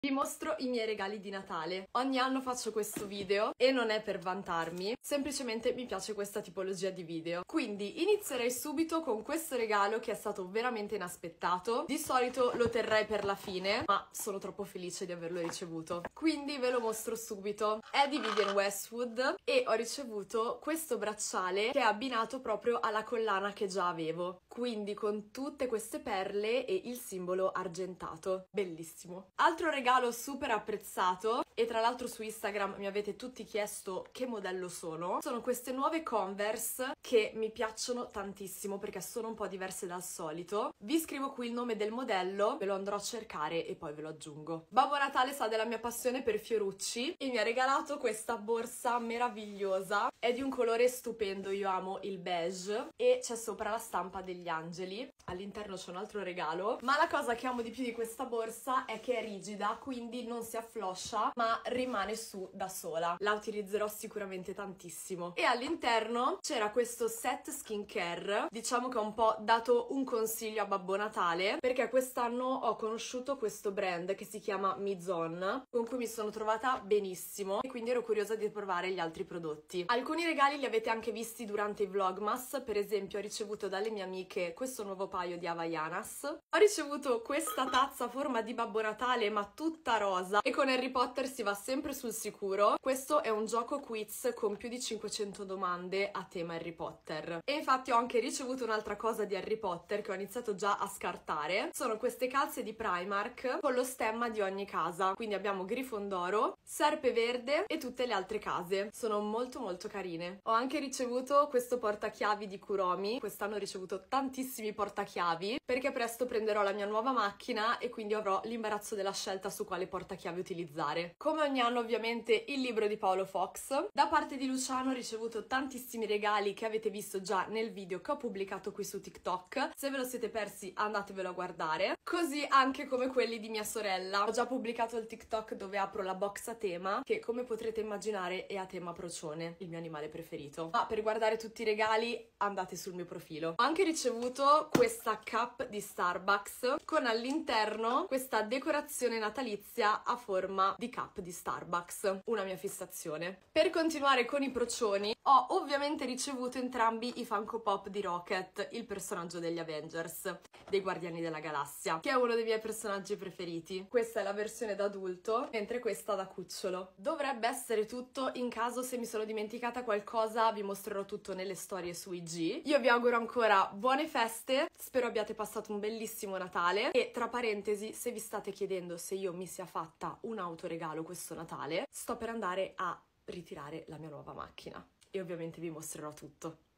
Vi mostro i miei regali di Natale. Ogni anno faccio questo video e non è per vantarmi, semplicemente mi piace questa tipologia di video. Quindi inizierei subito con questo regalo che è stato veramente inaspettato. Di solito lo terrei per la fine, ma sono troppo felice di averlo ricevuto. Quindi ve lo mostro subito. È di Vivienne Westwood e ho ricevuto questo bracciale che è abbinato proprio alla collana che già avevo. Quindi con tutte queste perle e il simbolo argentato. Bellissimo. Altro regalo super apprezzato, e tra l'altro su Instagram mi avete tutti chiesto che modello sono queste nuove Converse che mi piacciono tantissimo perché sono un po' diverse dal solito. Vi scrivo qui il nome del modello, ve lo andrò a cercare e poi ve lo aggiungo. Babbo Natale sa della mia passione per fiorucci e mi ha regalato questa borsa meravigliosa. È di un colore stupendo, io amo il beige e c'è sopra la stampa degli angeli. All'interno c'è un altro regalo, ma la cosa che amo di più di questa borsa è che è rigida, quindi non si affloscia ma rimane su da sola. La utilizzerò sicuramente tantissimo. E all'interno c'era questo set skincare, diciamo che ho un po' dato un consiglio a Babbo Natale perché quest'anno ho conosciuto questo brand che si chiama Mizon, con cui mi sono trovata benissimo e quindi ero curiosa di provare gli altri prodotti. Alcuni regali li avete anche visti durante i vlogmas, per esempio ho ricevuto dalle mie amiche questo nuovo paio di Havaianas, ho ricevuto questa tazza a forma di Babbo Natale ma tutta rosa e con Harry Potter si va sempre sul sicuro. Questo è un gioco quiz con più di 500 domande a tema Harry Potter e infatti ho anche ricevuto un'altra cosa di Harry Potter che ho iniziato già a scartare. Sono queste calze di Primark con lo stemma di ogni casa, quindi abbiamo Grifondoro, Serpe Verde e tutte le altre case. Sono molto carine. Ho anche ricevuto questo portachiavi di Kuromi. Quest'anno ho ricevuto tantissimi portachiavi perché presto prenderò la mia nuova macchina e quindi avrò l'imbarazzo della scelta su quale portachiavi utilizzare. Come ogni anno ovviamente il libro di Paolo Fox. Da parte di Luciano ho ricevuto tantissimi regali che avete visto già nel video che ho pubblicato qui su TikTok. Se ve lo siete persi andatevelo a guardare. Così anche come quelli di mia sorella. Ho già pubblicato il TikTok dove apro la box a tema che, come potrete immaginare, è a tema procione, il mio animale preferito. Ma per guardare tutti i regali andate sul mio profilo. Ho anche ricevuto questa cup di Starbucks con all'interno questa decorazione natalizia a forma di cup di Starbucks, una mia fissazione. Per continuare con i procioni ho ovviamente ricevuto entrambi i Funko Pop di Rocket, il personaggio degli Avengers, dei Guardiani della Galassia, che è uno dei miei personaggi preferiti. Questa è la versione da adulto, mentre questa da cucciolo. Dovrebbe essere tutto. In caso se mi sono dimenticata qualcosa vi mostrerò tutto nelle storie su IG. Io vi auguro ancora buone feste, spero abbiate passato un bellissimo Natale e, tra parentesi, se vi state chiedendo se io mi sia fatta un autoregalo questo Natale, sto per andare a ritirare la mia nuova macchina e ovviamente vi mostrerò tutto.